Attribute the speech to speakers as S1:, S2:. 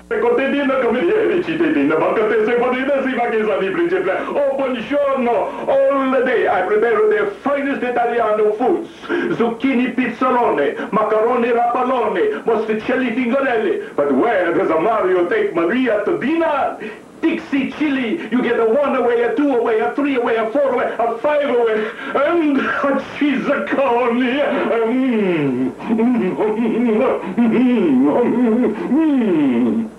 S1: Contadina come ieri, cittadina, ma che se potete si fa che sa di principe. Oh, buongiorno. All day I prepare the finest Italiano foods. Zucchini pizzolone, macaroni rapalone, mosticelli fingonelli. But where does a Mario take Maria to dinner? Dixie Chili, you get a 1 away, a 2 away, a 3 away, a 4 away, a 5 away, and a Cheeseconi. Mm.